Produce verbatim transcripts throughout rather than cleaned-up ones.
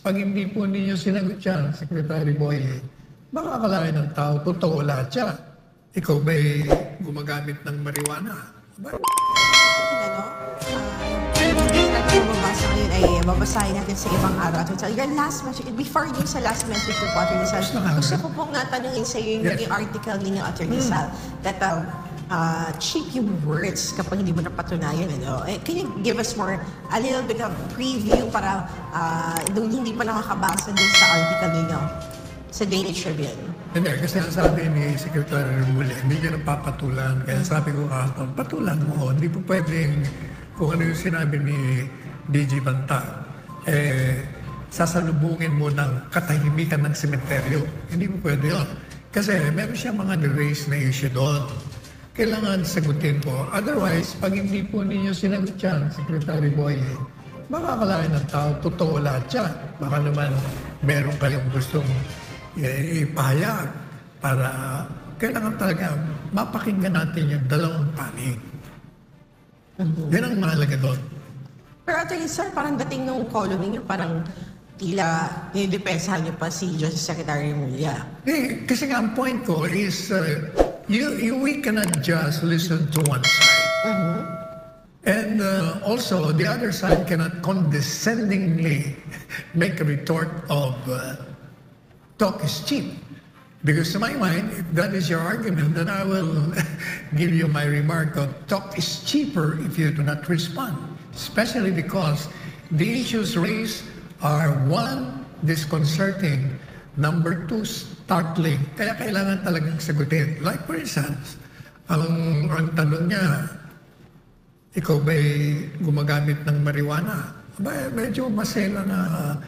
pag hindi po ninyo sinagot yan, Secretary Boy, baka akalain ng tao, totoo lahat siya. Ikaw ba'y gumagamit ng marijuana? Ba? Ano? Uh, mababasa ngayon ay babasahin natin sa ibang araw. So, your last message, before yung sa last message report, yung sa, gusto ko pong natanungin sa iyo yung Yes. naging article ninyo, Attorney Hmm. Sal, that um, uh, cheap yung words kapag hindi mo napatunayan. Ano? Eh, can you give us more, a little bit of preview para uh, nung hindi pa nakakabasa dun sa article ninyo sa Daily Tribune? Hindi, kasi ang sabi ni Secretary Remulla, hindi niya napapatulan. Kaya sabi ko kahapon, patulan mo. Hindi po pwedeng kung ano yung sinabi ni D G Banta, eh, sasalubungin mo ng katahimikan ng sementeryo. Hindi po pwede yun. Kasi meron siya mga raise na issue doon. Kailangan sagutin po. Otherwise, pag hindi po ninyo sinagot yan, Secretary Boy, baka akalain ng tao, totoo lahat yan. Baka naman meron kayong gustong eh, ipahayag para kailangan talaga mapakinggan natin yung dalawang panig. Mm-hmm. Yan ang mahalaga doon. Pero Attorney Sal, parang dating nung column ninyo, parang tila nidepensahan niyo pa si Justice Secretary Remulla. Eh, kasi nga ang point ko is uh, you, you, we cannot just listen to one side. Mm-hmm. And uh, also, the other side cannot condescendingly make a retort of uh, talk is cheap. Because to my mind, if that is your argument, then I will give you my remark of talk is cheaper if you do not respond. Especially because the issues raised are one, disconcerting, number two, startling. Kaya kailangan talagang sagutin. Like for instance, ang, ang tanong niya, ikaw ba'y gumagamit ng marijuana? Ba, medyo masela na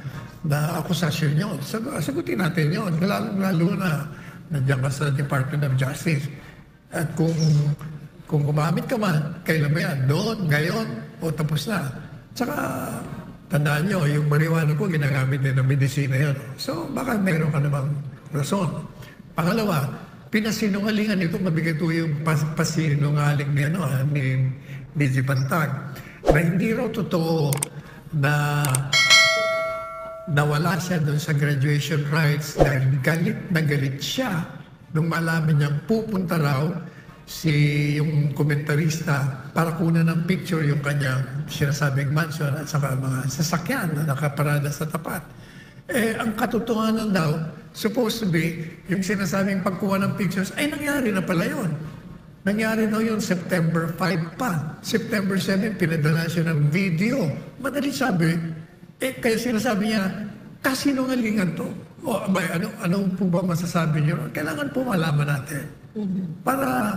na akusasyon yun. Sag sagutin natin yun. Lalo na nandiyan ka sa Department of Justice. At kung kung gumamit ka man, kailan ba yan? Doon, ngayon, o tapos na. Tsaka, tandaan nyo, yung marijuana ko, ginagamit din ng medisina yun. So, baka meron ka namang rason. Pangalawa, pinasinungalingan ito, mabigat po yung pas pasinungaling ni, ano, ni D G Bantag, na hindi raw totoo na nawala siya doon sa graduation rites dahil galit na galit siya nung malaman niyang pupunta raw si yung komentarista para kunan ng picture yung kanyang sinasabing mansion at saka mga sasakyan na nakaparada sa tapat. Eh, ang katotohanan daw, supposed to be, yung sinasabing pagkuha ng pictures, ay nangyari na pala yun. Nangyari na yun September five pa. September seven, pinadala siya ng video. Madali sabi, eh, kaya sinasabi niya, kasinungalingan to. O, abay, ano, ano po ba masasabi niyo? Kailangan po malaman natin. Para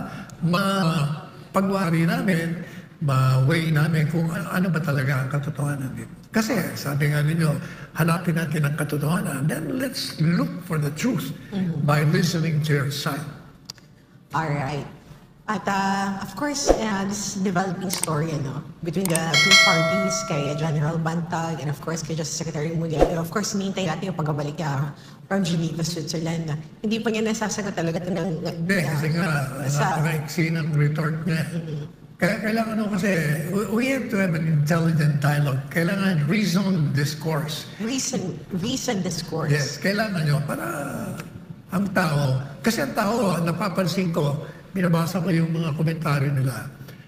mapagwari namin, ma-weigh namin kung ano, ano ba talaga ang katotohanan dito. Kasi, sabi nga ninyo, hanapin natin ang katotohanan, then let's look for the truth by listening to your side. All right. At uh, of course, uh, this developing story ano, between the two parties, kay General Bantag and of course kay Justice Secretary Remulla. And of course, hinihintay natin yung pagbabalik niya from Geneva, Switzerland. Hindi pa niya nasasagot talaga ito ng... Hindi, kasi nga, sa- napaka-iksi ng retort niya. Kaya kailangan ano kasi, we- we have to have an intelligent dialogue. Kailangan reasoned discourse. Reason, reason discourse. Yes, kailangan nyo para ang tao, kasi ang tao, napapansin ko, binabasa ko yung mga komentaryo nila.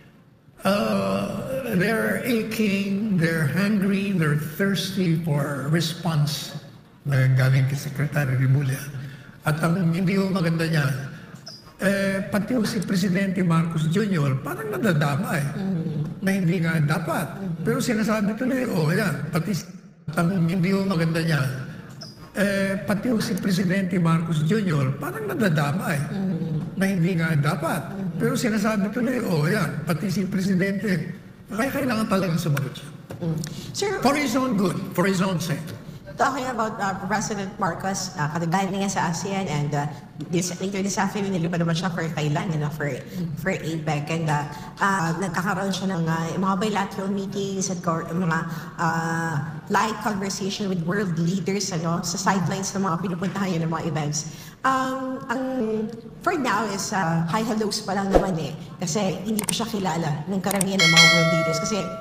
Uh, they're aching, they're hungry, they're thirsty for response na galing kay Secretary Remulla. At ang hindi ko maganda niya, eh, pati yung si Presidente Marcos Junior parang nadadama eh, na hindi nga dapat. Pero sinasabi tuloy, oh yan, pati ang hindi ko maganda niya, eh, pati yung si Presidente Marcos Junior parang nadadama eh, na hindi nga dapat. Pero sinasabi tuloy, oh yan, pati si Presidente, kaya kailangan talagang sumagot siya. Sir, For his own good, for his own sake. talking about uh, President Marcos, uh, katagalan niya sa ASEAN and uh, this, later this afternoon, nilipad naman siya for Thailand, you know, for, for APEC. And uh, uh, nagkakaroon siya ng uh, mga bilateral meetings at co- mga uh, live conversation with world leaders ano, sa sidelines ng mga pinupuntahan niya ng mga events. Um, ang for now is uh, high hellos pa lang naman eh. Kasi hindi pa siya kilala ng karamihan ng mga world leaders. Kasi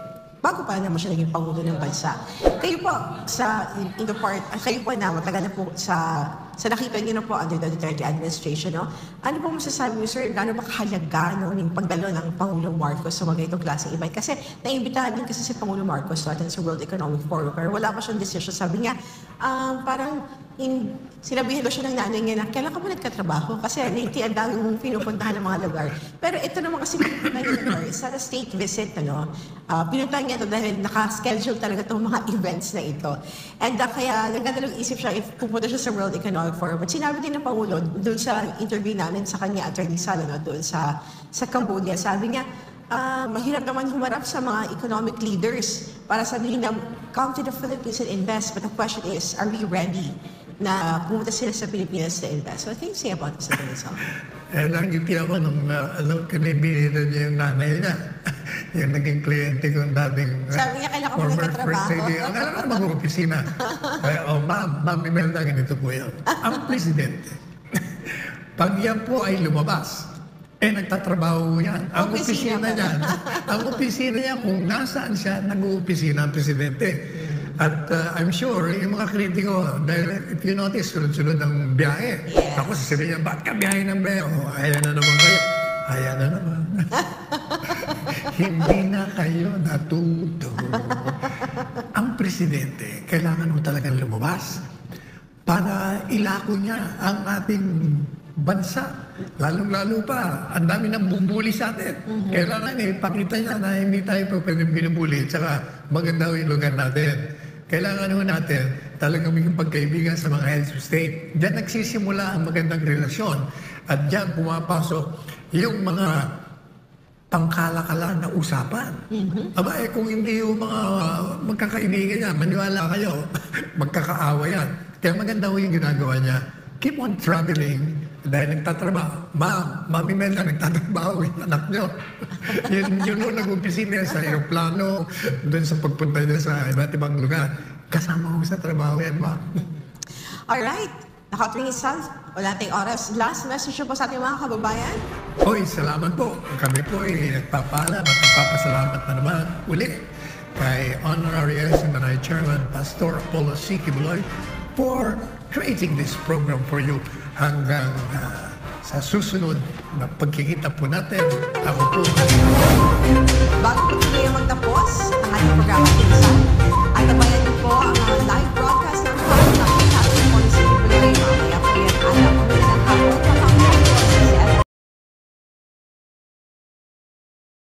bago pa naman siya naging Pangulo ng Bansa. Kayo po, sa, in the part, uh, kayo po na matagal na po sa, sa nakita niyo na po under the Duterte administration, no? Ano po masasabi niyo, sir, gaano ba kahalaga no, yung pagdalo ng Pangulong Marcos sa mga itong klaseng event? Kasi naimbitahan din kasi si Pangulong Marcos natin sa World Economic Forum, pero wala pa siyang decision. Sabi niya, um, parang in, sinabihan siya ng nanay niya na kailan ka ba nagkatrabaho? Kasi naintiyan daw yung pinupuntahan ng mga lugar. Pero ito naman kasi pinupuntahan niya lugar, it's not a state visit, ano? Uh, pinuntahan niya ito dahil naka-schedule talaga itong mga events na ito. And uh, kaya nagdadalong isip siya if pupunta siya sa World Economic Forum. At sinabi din ng Pangulo, doon sa interview namin sa kanya, Attorney Sala, no, doon sa, sa Cambodia, sabi niya, uh, mahirap naman humarap sa mga economic leaders para sabihin na come to the Philippines and invest. But the question is, are we ready na pumunta sila sa Pilipinas to invest? So, what can you say about this, Attorney Sala? Eh, nakikita ako nung uh, alam, kanibinita niya yung nanay niya. Yung naging kliyente ko yung dating uh, sabi niya, kailangan ko nagkatrabaho. Ang alam naman mag opisina. eh, oh, ma'am, ma'am, Imelda, ganito po yun. Ang presidente, pag yan po ay lumabas, eh, nagtatrabaho yan. Ang Opisina opisina niyan, ang opisina niya, kung nasaan siya, nag-uopisina ang presidente. At uh, I'm sure, yung mga kritiko, dahil if you notice, sunod-sunod ang biyahe. Yes. Ako sasabihin niya, ba't ka biyahe ng biyahe? Oh, ayan na naman kayo. Ayan na naman. Hindi na kayo natuto. Ang presidente, kailangan mo talagang lumabas para ilako niya ang ating bansa. Lalong-lalo pa, ang dami nang bubuli sa atin. Mm-hmm. Kailangan eh, pakita niya na hindi tayo pa pwedeng binubuli. Tsaka maganda yung lugar natin. Kailangan ho natin talagang maging pagkaibigan sa mga heads of state. Diyan nagsisimula ang magandang relasyon. At diyan pumapasok yung mga pangkalakalan na usapan. Mm-hmm. Aba eh, kung hindi yung mga magkakaibigan niya, maniwala kayo, magkakaawa yan. Kaya maganda ho yung ginagawa niya. Keep on traveling dahil nagtatrabaho. Ma'am, Mami Melda, nagtatrabaho yung anak niyo. yun yun ho, nag-umpisa sa aeroplano, doon sa pagpunta niya sa iba't ibang lugar. Kasama ko sa trabaho yan, ma'am. Alright. Nakatuwing isang, wala tayong oras. Last message po sa ating mga kababayan. Oy, salamat po. Kami po ay nagpapala at nagpapasalamat na naman uli kay Honorary Seminary Chairman Pastor Apollo C. Kibuloy for creating this program for you hanggang uh, sa susunod na pagkikita po natin. Ako po. Bago